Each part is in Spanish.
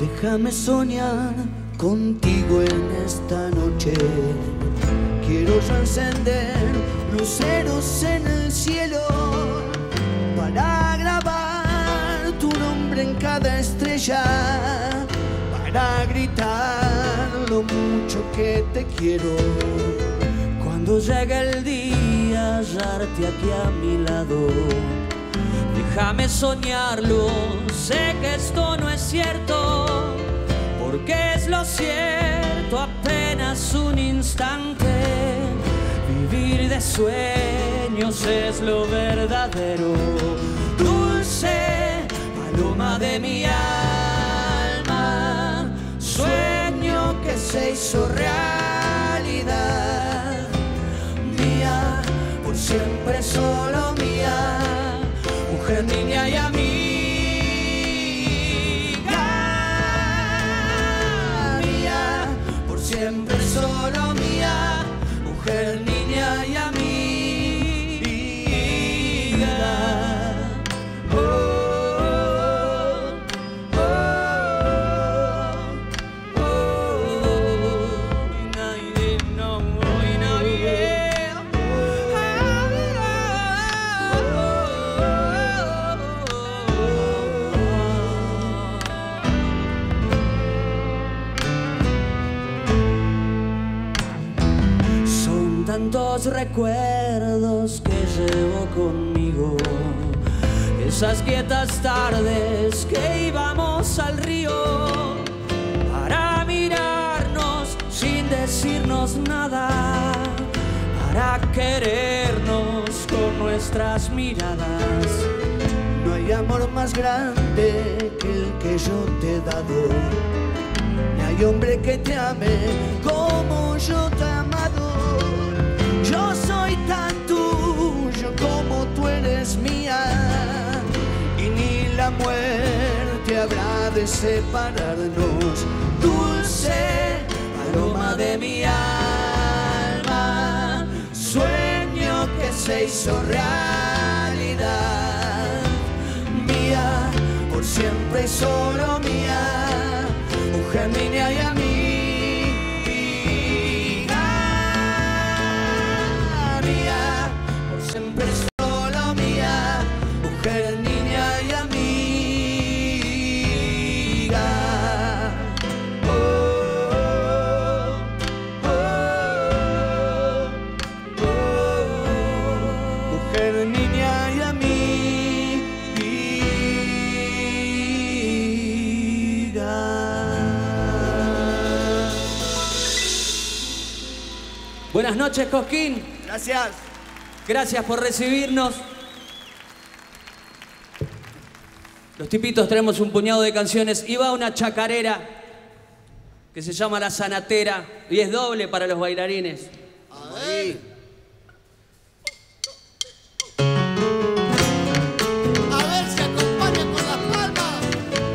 Déjame soñar contigo en esta noche. Quiero yo encender luceros en el cielo para grabar tu nombre en cada estrella, para gritar lo mucho que te quiero. Cuando llegue el día, hallarte aquí a mi lado. Déjame soñarlo, sé que esto no es cierto, porque es lo cierto apenas un instante. Vivir de sueños es lo verdadero. Dulce paloma de mi alma, sueño que se hizo realidad. Mía, por siempre solo mía, mujer, niña y amiga. Mía, por siempre solo mía, mujer, niña y amiga. Oh, oh, oh, oh. Nadie, no, nadie. Son tantos recuerdos que llevo conmigo, esas quietas tardes que íbamos al río para mirarnos sin decirnos nada, para querernos con nuestras miradas. No hay amor más grande que el que yo te he dado, ni hay hombre que te ame como yo te he amado. Yo soy tan tuyo como tú eres mía, y ni la muerte habrá de separarnos. Dulce paloma de mi alma, sueño que se hizo realidad. Mía, por siempre y solo mía, mujer, niña y amiga. Mía, por siempre y solo mía, mujer, niña y amiga. Oh, oh, oh, oh. Mujer, niña y amiga. Buenas noches, Cosquín. Gracias. Gracias por recibirnos. Los tipitos traemos un puñado de canciones y va una chacarera que se llama La Sanatera y es doble para los bailarines. Ahí. A ver si acompaña con las palmas.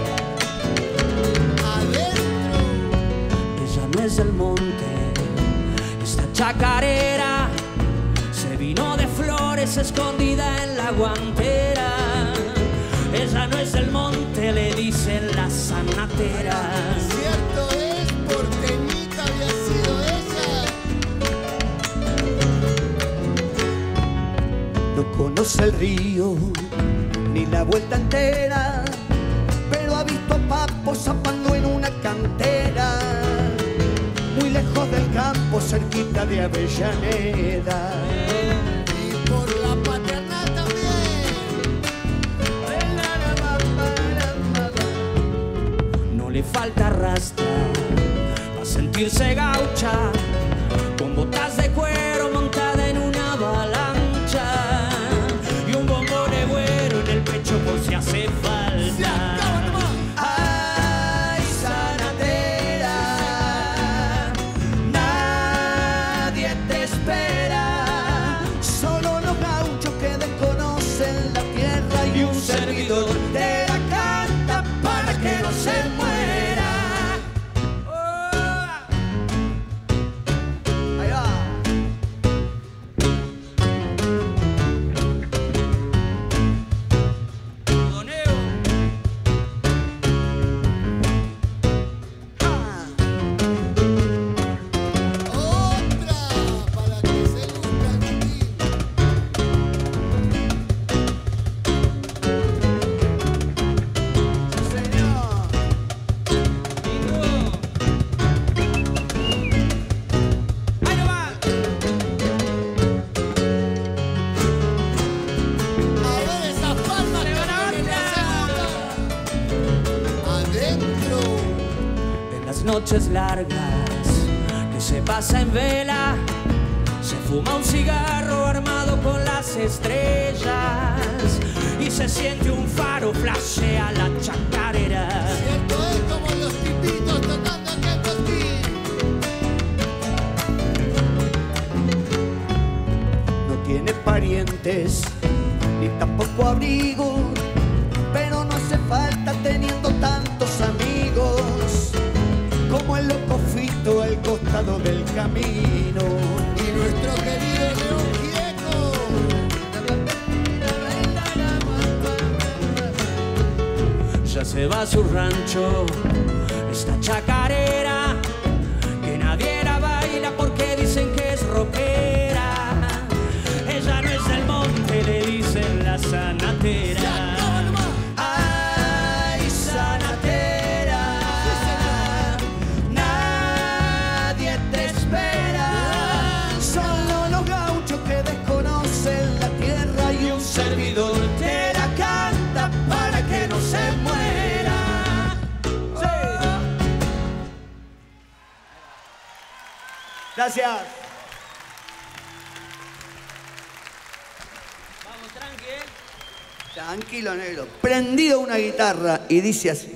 Adentro. Ella no es del monte, esta chacarera se vino de Flores escondida en la guantera. Ella no es del monte, le dicen la sanatera. Cierto es, porteñita había sido ella. No conoce el río ni la vuelta entera, pero ha visto a papos zapando en una cantera, muy lejos del campo, cerquita de Avellaneda. Y por la paternal también. No le falta rastra para sentirse gaucha, con botas de cuero montada en una avalancha y un bombón de güero en el pecho por si hace falta. Ay, sanatera, nadie te espera, solo los gauchos que desconocen la tierra y un servidor te la canta para que no se muera. Ahí va. las noches largas que se pasa en vela, se fuma un cigarro armado con las estrellas y se siente un faro, flashea la chacarera. Cierto es como los tipitos tocando aquel cosquín. No tiene parientes ni tampoco abrigo, pero no hace falta teniendo tantos amigos como el loco Fito al costado del camino. Y nuestro querido León Gieco. Ya se va a su rancho esta chacarera, que nadie la baila porque dicen que es rockera. Ella no es del monte, le dicen la sanatera. Ay, sanatera, nadie te espera. Solo los gauchos que desconocen la tierra y un servidor te la canta para que no se muera. Gracias. Vamos, tranqui, Tranquilo, negro. Prendido una guitarra y dice así.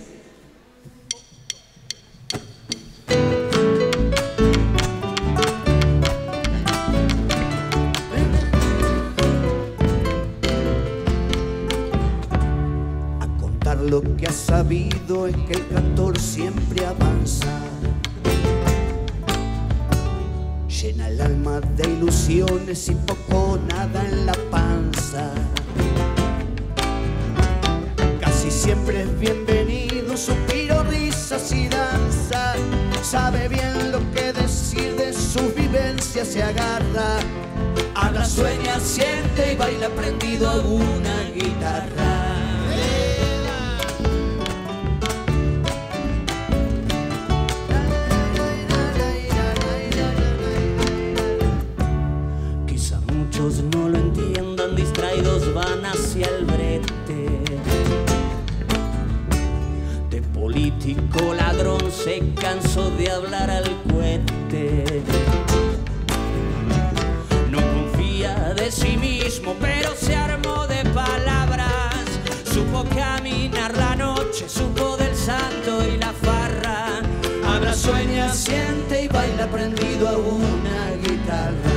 A contar lo que has sabido es que el cantor siempre avanza. Llena el alma de ilusiones y poco nada en la panza. Casi siempre es bienvenido, suspiro, risas y danza. Sabe bien lo que decir, de sus vivencias se agarra. Habla, sueña, siente y baila prendido a una guitarra. Quizá muchos no lo entiendan, distraídos van hacia el brete. De político ladrón se cansó de hablar al cohete. No confía de sí mismo, pero se armó de palabras. Supo caminar la noche, supo del santo y la farra. Habla, sueña, siente y baila prendido a una guitarra.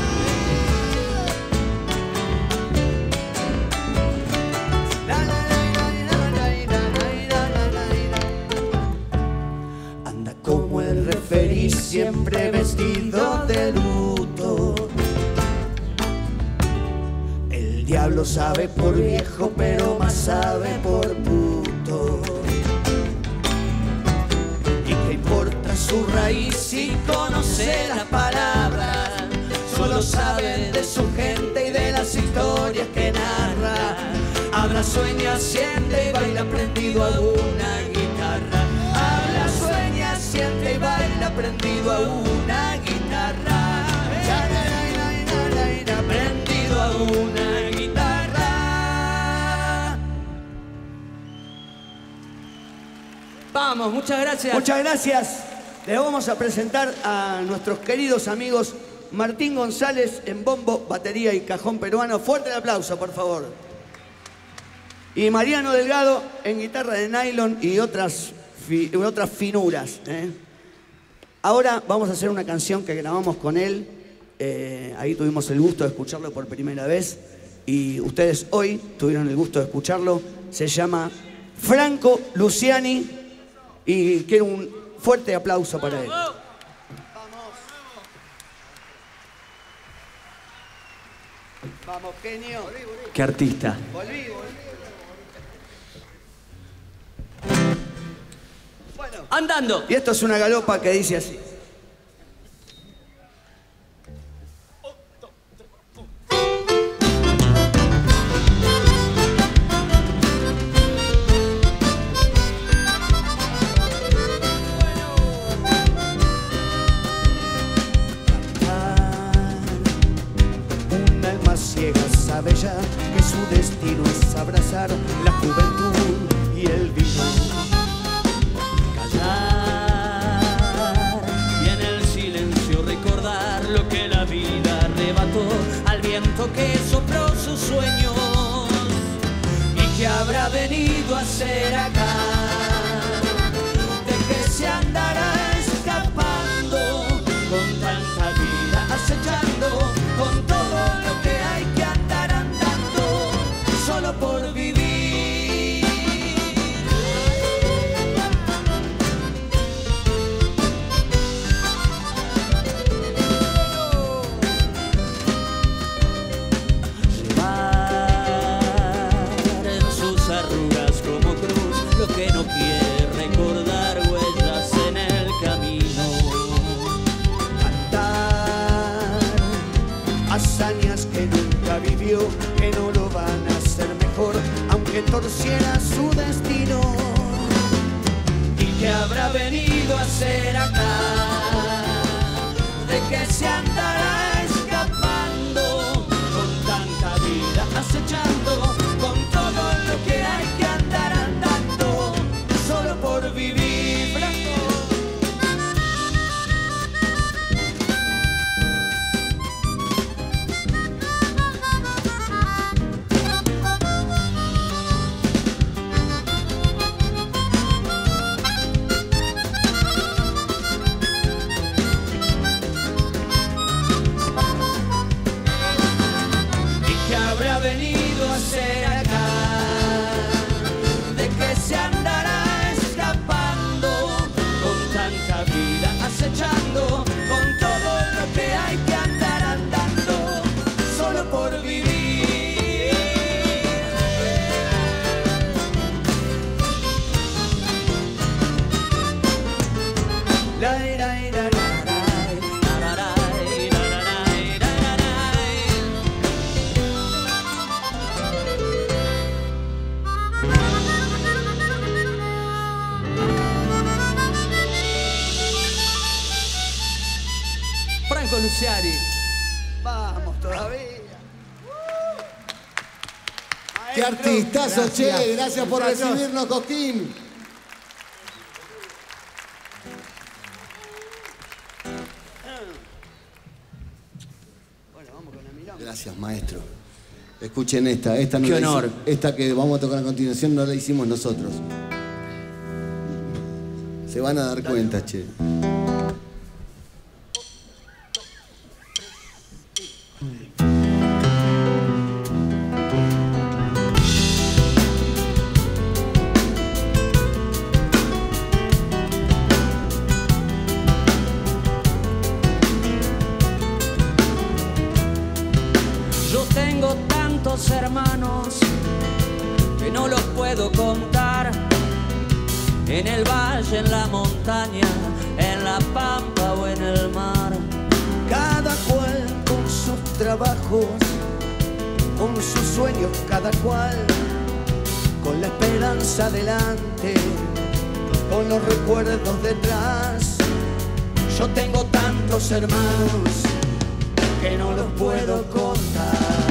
Anda como el referí, siempre vestido de luto. El diablo sabe por viejo, pero más sabe por puto. ¿Y qué importa su raíz si conoce las palabras? Solo sabe de su gente y de las historias que narra. Habla, sueña, siente y baila prendido a una guitarra. Habla, sueña, siente y baila prendido a una guitarra. Prendido a una guitarra. Vamos, muchas gracias. Muchas gracias. Les vamos a presentar a nuestros queridos amigos Martín González en bombo, batería y cajón peruano. Fuerte el aplauso, por favor. Y Mariano Delgado en guitarra de nylon y otras finuras. Ahora vamos a hacer una canción que grabamos con él. Ahí tuvimos el gusto de escucharlo por primera vez. Y ustedes hoy tuvieron el gusto de escucharlo. Se llama Franco Luciani. Y quiero un fuerte aplauso para él. Vamos, genio. Qué artista. Volví. Bueno, Andando. y esto es una galopa que dice así. Un alma ciega sabe ya que su destino es abrazar la juventud y el vino. Callar viento que sopló sus sueños. ¿Y qué habrá venido a hacer acá? ¿De qué se andará escapando con tanta vida acechando? Con todo lo que hay que andar andando solo por vivir. Que no quiere recordar huellas en el camino. Cantar hazañas que nunca vivió, que no lo van a hacer mejor, aunque torciera su destino. ¿Y qué habrá venido a hacer acá? ¿De qué se andará escapando con tanta vida acechando? Con todo lo que hay que andar andando solo por vivir. ¿Y qué habrá venido a hacer acá? ¿De qué se andará escapando con tanta vida acechando? Con todo lo que hay que andar andando solo por vivir. La, la, la, la, la. Franco Luciari. Vamos todavía. Qué artistazo, che. Gracias por Muchachos. recibirnos, Cosquín. Bueno, vamos con la mirada. Gracias, maestro. Escuchen esta. Esta no Qué la honor. esta que vamos a tocar a continuación no la hicimos nosotros. Se van a dar cuenta, che. Yo tengo tantos hermanos que no los puedo contar. En el valle, en la montaña, en la pampa o en el mar. Cada cual con sus trabajos, con sus sueños, cada cual con la esperanza delante, con los recuerdos detrás. Yo tengo tantos hermanos que no los puedo contar.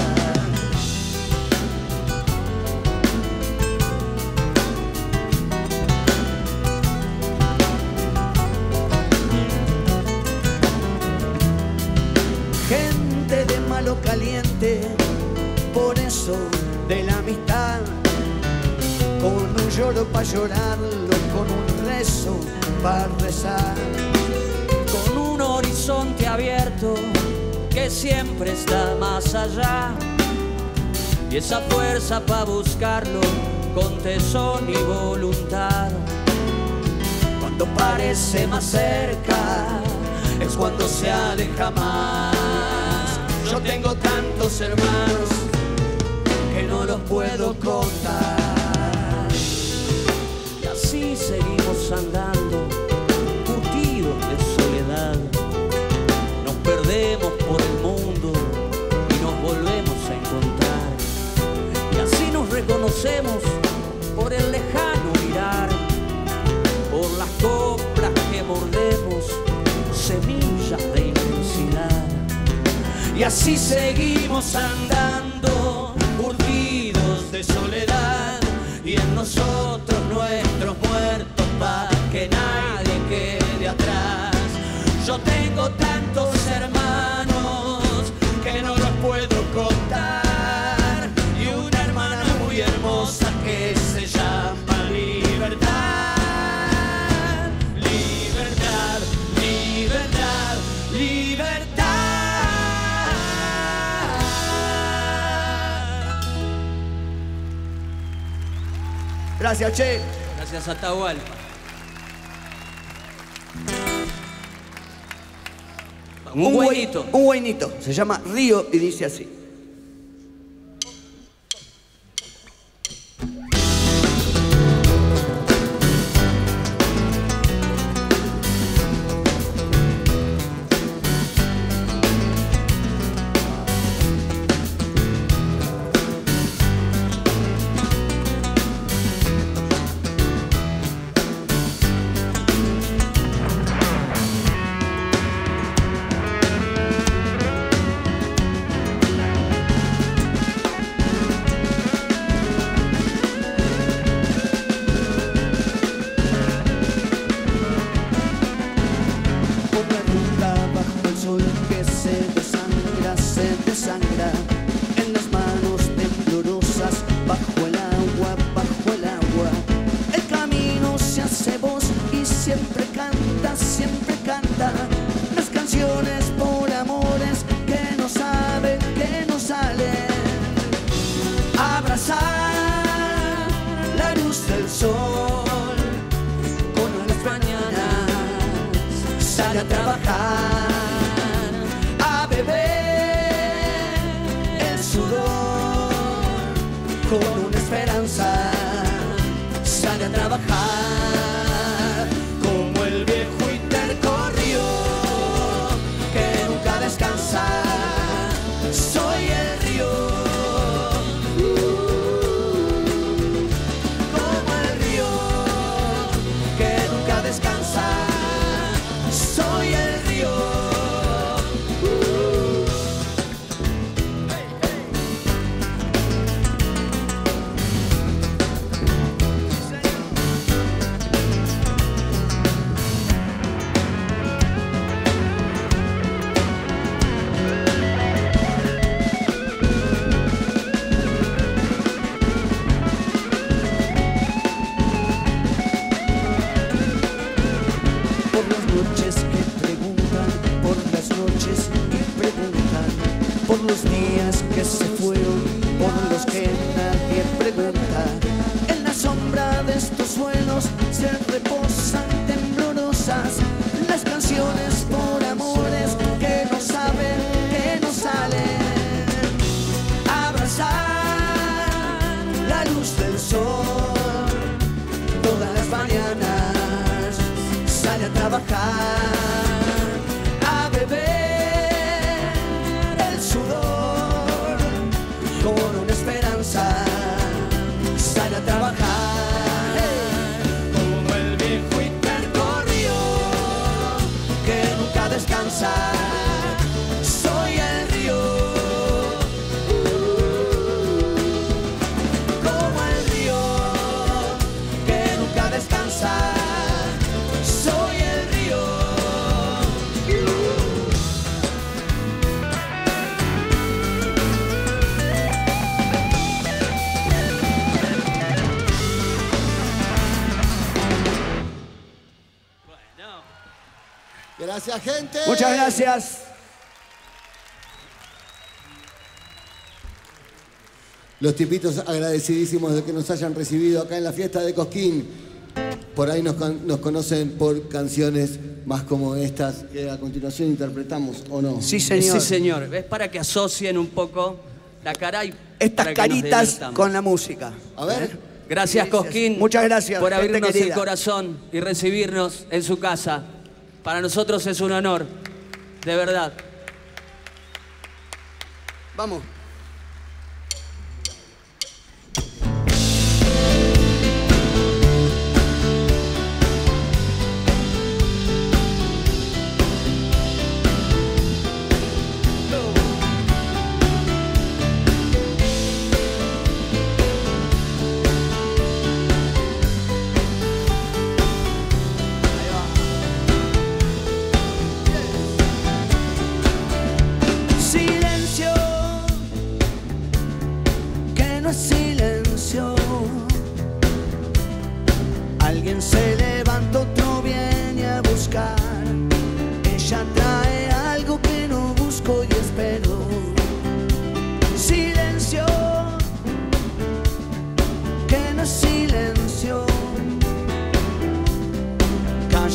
Gente de malo caliente, por eso de la amistad, con un lloro para llorarlo, con un rezo para rezar, Con un horizonte abierto que siempre está más allá. Y esa fuerza para buscarlo con tesón y voluntad. Cuando parece más cerca es cuando se aleja más. Yo tengo tantos hermanos que no los puedo contar. Y así seguimos andando, curtidos de soledad. Nos perdemos por el mundo y nos volvemos a encontrar. Y así nos reconocemos por el lejano mirar, por las coplas que mordemos, semillas de inmensidad. Y así seguimos andando, curtidos de soledad, y en nosotros nuestros muertos pa' que nadie quede atrás. Yo tengo tantos hermanos que no los puedo contar. gracias, che. Gracias a Atahualpa. Un buenito. Un buenito. Se llama Río y dice así. Siempre canta las canciones por amores que no saben, que no salen. Abrazar la luz del sol con las mañanas, sale a trabajar, a beber el sudor con una esperanza, sale a trabajar. Soy el río, como el río que nunca descansa. Soy el río. Por los días que se fueron, por los que nadie pregunta. En la sombra de estos suelos se reposan temblorosas las canciones por amores que no saben, que no salen. Abrazar la luz del sol todas las mañanas, sale a trabajar, a beber sudor con una esperanza, sale a trabajar, como el viejo y terco río que nunca descansa. Soy el río, como el río que nunca descansa. Soy el río. Gracias, gente. Muchas gracias. Los tipitos agradecidísimos de que nos hayan recibido acá en la fiesta de Cosquín. Por ahí nos conocen por canciones más como estas que a continuación interpretamos, ¿o no? Sí, señor. Sí, señor. Es para que asocien un poco la cara y estas para que nos caritas divirtamos. con la música. A ver. Gracias, Cosquín. Muchas gracias por gente abrirnos querida. el corazón y recibirnos en su casa. Para nosotros es un honor, de verdad. Vamos.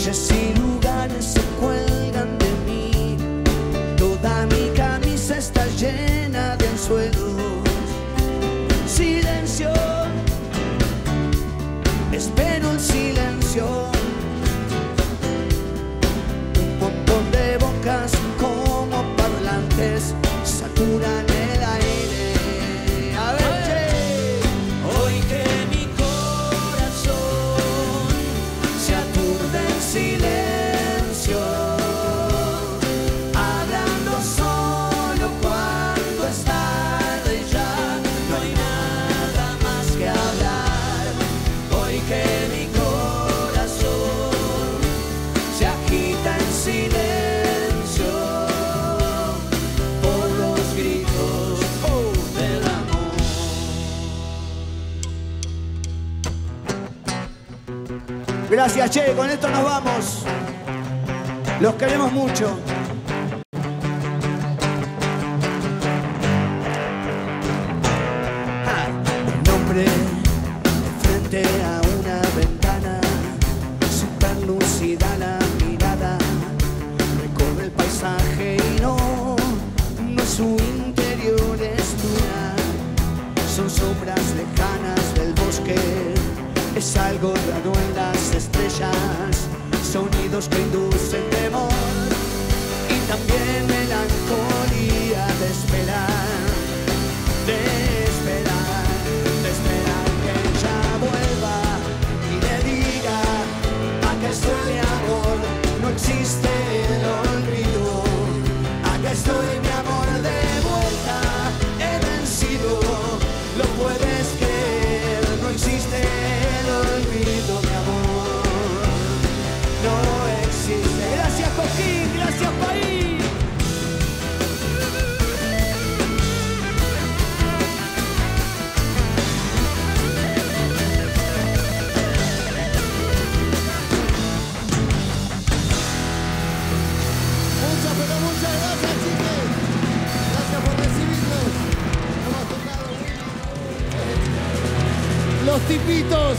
Calles y lugares se cuelgan de mí. Toda mi camisa está llena de anzuelos. Silencio, espero el silencio. Un montón de bocas como parlantes saturan el aire. A ver, che. Hoy que mi corazón se aturde en silencio, hablando solo cuando es tarde y ya no hay nada más que hablar. Hoy que mi corazón se agita en silencio por los gritos del amor. Gracias, che, con esto nos vamos. Los queremos mucho. Un hombre frente a una ventana, súper lúcida la mirada, recorre el paisaje y no es su interior, es luna. Son sombras lejanas del bosque, es algo raro en las estrellas, sonidos que inducen temor y también melancolía de esperar, de esperar, de esperar que ella vuelva y le diga: acá estoy mi amor, no existe el olvido, acá estoy mi amor de vuelta, he vencido, lo puedes creer, no existe el olvido, mi amor, no existe. Gracias, Cosquín, gracias, país. Muchas, pero muchas gracias, chicos. Gracias por recibirnos. Hemos tocado Los Tipitos.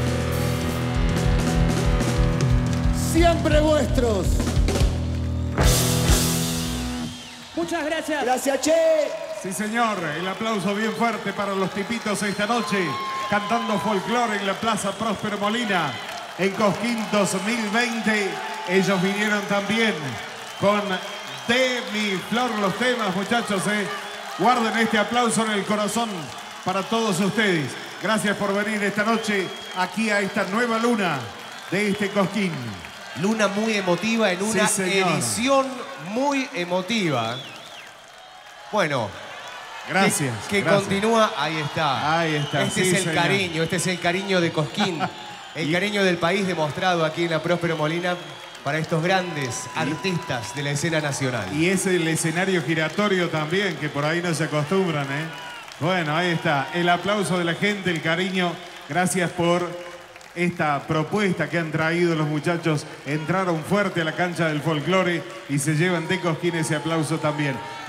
Siempre vuestros. Muchas gracias. Gracias, che. Sí, señor. El aplauso bien fuerte para Los Tipitos esta noche, cantando folclore en la Plaza Próspero Molina, en Cosquín 2020. Ellos vinieron también con De mi flor los temas, muchachos. Guarden este aplauso en el corazón para todos ustedes. Gracias por venir esta noche aquí a esta nueva luna de este Cosquín. Luna muy emotiva en una edición muy emotiva. Bueno, gracias. Que gracias. Continúa, ahí está. Ahí está. Este sí, es el señor. cariño, este es el cariño de Cosquín. El cariño del país demostrado aquí en la Próspero Molina para estos grandes artistas de la escena nacional. Y es el escenario giratorio también, que por ahí no se acostumbran, ¿eh? Bueno, ahí está. El aplauso de la gente, el cariño. Gracias por esta propuesta que han traído los muchachos. Entraron fuerte a la cancha del folclore y se llevan de Cosquín ese aplauso también.